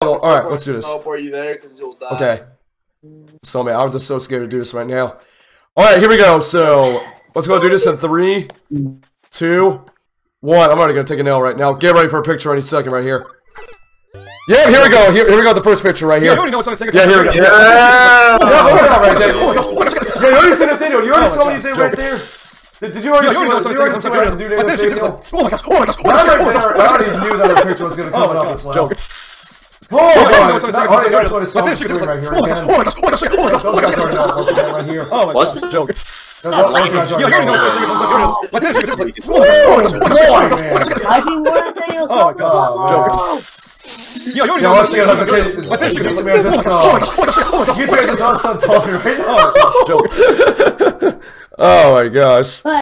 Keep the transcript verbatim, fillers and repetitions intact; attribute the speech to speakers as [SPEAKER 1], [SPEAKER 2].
[SPEAKER 1] cool. All right, let's do this.
[SPEAKER 2] Teleport you there because you'll die.
[SPEAKER 1] Okay. So man, I'm just so scared to do this right now. All right, here we go. So let's go do this in three, two, one. I'm already gonna take an L right now. Get ready for a picture any second right here. Yeah, here we go. Here, here we go. The first picture right here. Yeah, here we go. Yeah, yeah, right there. Yeah, you already seen the video. You already saw what you did right there. Did, did you already see what you already see what I do there? Oh my gosh! Oh my gosh! I already knew that the picture was gonna come up this loud. Oh my god! I already know what song is doing right here. Oh my gosh! Oh my gosh! Oh my gosh! Oh my gosh! Those guys already know what we're doing right here. Oh my gosh! What's the joke? Those guys already know. Oh my god!
[SPEAKER 3] I didn't want to say it was
[SPEAKER 1] oh my god! Yo, you know what's going on? You guys are so talking right now. Oh my gosh.